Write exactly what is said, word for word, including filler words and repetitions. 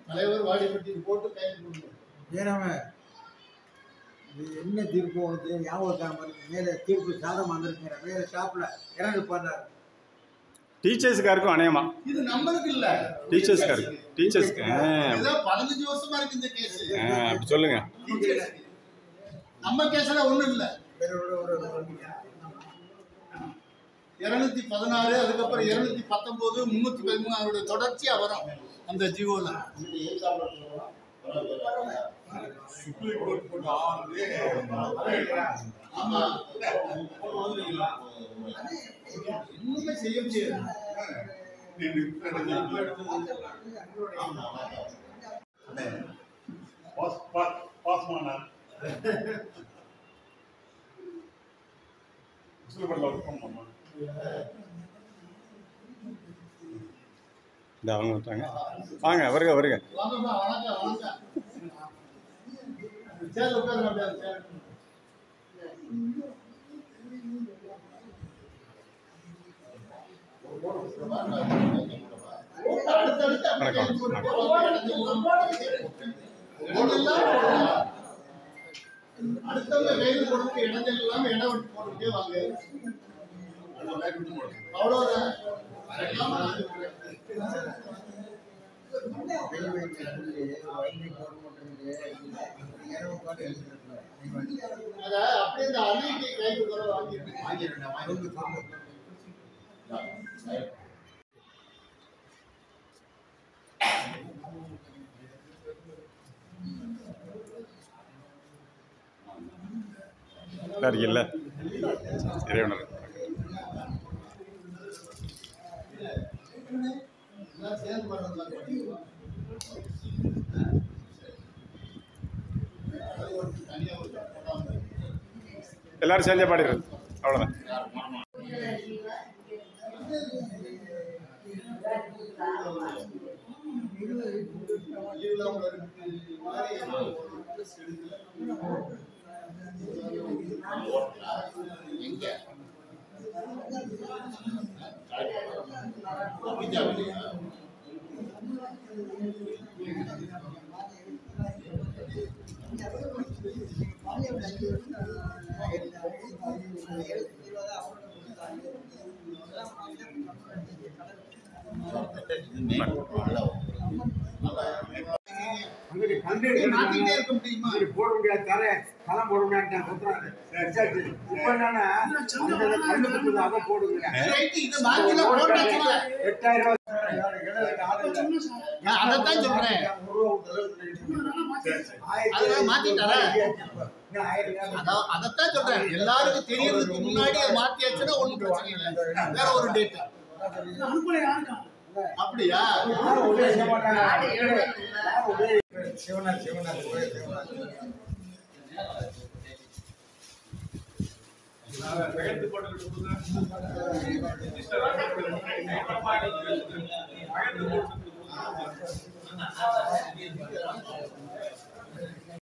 தலைவர் வாடிப்பட்டி போட்டு கையில் கொடுக்கணும். ஏனாம என்ன தீர்ப்பு உனக்கு ஞாபகம் மேலே தீர்ப்பு சாதம் வந்திருக்கிற மேலே ஷாப்பில் இறந்து பண்ணார். டீச்சர்ஸ்காருக்கும் அநேகமா இது நம்மளுக்கு இல்ல, டீச்சர்ஸ்காருக்கு டீச்சர்ஸ்க்கு பதினஞ்சு வருஷமா இருக்கு இந்த கேஸ். அப்படி சொல்லுங்க. நம்ம கேஸ்ல ஒண்ணும் இல்ல. இருநூத்தி பதினாறு அதுக்கப்புறம் இருநூத்தி பத்தொன்பது முன்னூத்தி பதிமூணு அவருடைய தொடர்ச்சியா வரும் அந்த ஜியோல. இன்னுமே செய்ய முடியாது. அவங்க விட்டாங்க. வாங்க வருக வருக. அடுத்தவங்க கையில் கொடுத்து இடங்கள் இல்லாம இடம் விட்டு போட்டுட்டே வாங்க. அவ்வளவுதான். அப்படியே இந்த அறிக்கை கைது கூட வாங்கிருக்கேன். இல்ல இறைவனர் எல்லாரும் சேர்ந்தே பாடிடுறது. அவ்வளோதான். போட முடியாது தர களம் போட முடியாது போடுங்க. எட்டாயிரம் அதான் சொல்றேன். அதத்தான் சொல்றேன். எல்லாருக்கும் தெரியறதுக்கு முன்னாடி மாத்தியாச்சுன்னா ஒண்ணும் பிரச்சனை இல்லை. வேற ஒரு டேட் அப்படியா? சிவனார் சிவனார் போட்டு